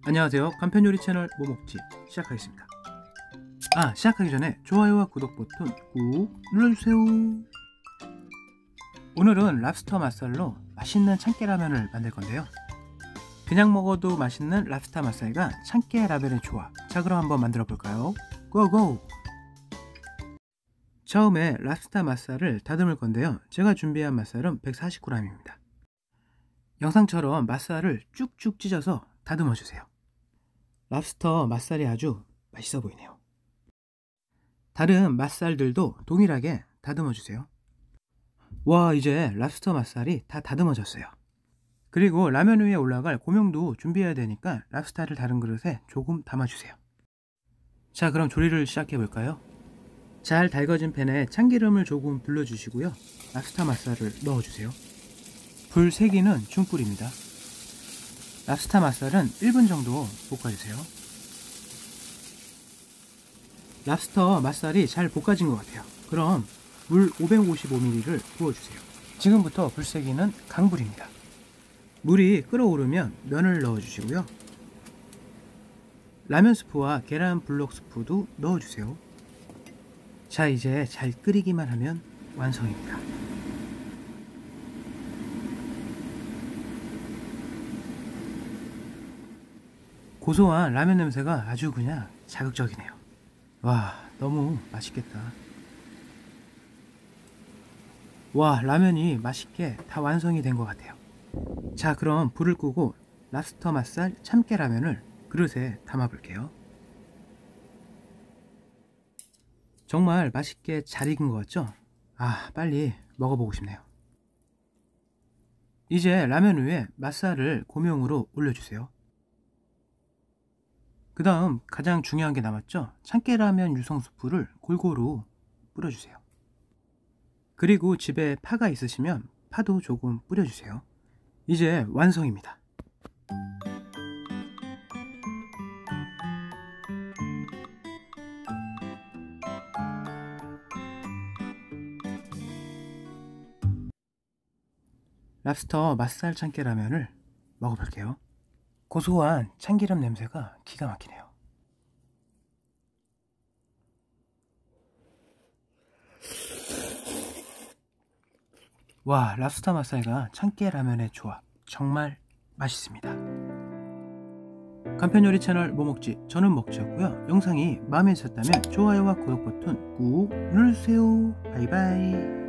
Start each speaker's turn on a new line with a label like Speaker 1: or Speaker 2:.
Speaker 1: 안녕하세요. 간편요리 채널 뭐먹지 시작하겠습니다. 시작하기 전에 좋아요와 구독 버튼 꾹 눌러주세요. 오늘은 랍스터 맛살로 맛있는 참깨라면을 만들 건데요. 그냥 먹어도 맛있는 랍스터 맛살과 참깨 라면의 조합. 자, 그럼 한번 만들어 볼까요? 고고! 처음에 랍스터 맛살을 다듬을 건데요. 제가 준비한 맛살은 140g입니다. 영상처럼 맛살을 쭉쭉 찢어서 다듬어 주세요. 랍스터 맛살이 아주 맛있어 보이네요. 다른 맛살들도 동일하게 다듬어 주세요. 와, 이제 랍스터 맛살이 다 다듬어졌어요. 그리고 라면 위에 올라갈 고명도 준비해야 되니까 랍스터를 다른 그릇에 조금 담아주세요. 자, 그럼 조리를 시작해 볼까요? 잘 달궈진 팬에 참기름을 조금 불려주시고요. 랍스터 맛살을 넣어주세요. 불 세기는 중불입니다. 랍스터 맛살은 1분 정도 볶아주세요. 랍스터 맛살이 잘 볶아진 것 같아요. 그럼 물 555ml를 부어주세요. 지금부터 불 세기는 강불입니다. 물이 끓어오르면 면을 넣어주시고요. 라면 스프와 계란 블록 스프도 넣어주세요. 자, 이제 잘 끓이기만 하면 완성입니다. 고소한 라면 냄새가 아주 그냥 자극적이네요. 와, 너무 맛있겠다. 와, 라면이 맛있게 다 완성이 된 것 같아요. 자, 그럼 불을 끄고 랍스터 맛살 참깨 라면을 그릇에 담아 볼게요. 정말 맛있게 잘 익은 것 같죠? 빨리 먹어보고 싶네요. 이제 라면 위에 맛살을 고명으로 올려주세요. 그 다음 가장 중요한 게 남았죠? 참깨라면 유성 스프를 골고루 뿌려주세요. 그리고 집에 파가 있으시면 파도 조금 뿌려주세요. 이제 완성입니다. 랍스터 맛살 참깨라면을 먹어볼게요. 고소한 참기름 냄새가 기가 막히네요. 와, 랍스터 맛살과 참깨 라면의 조합 정말 맛있습니다. 간편요리 채널 뭐먹지, 저는 먹지였고요. 영상이 마음에 드셨다면 좋아요와 구독 버튼 꾹 눌러주세요. 바이바이.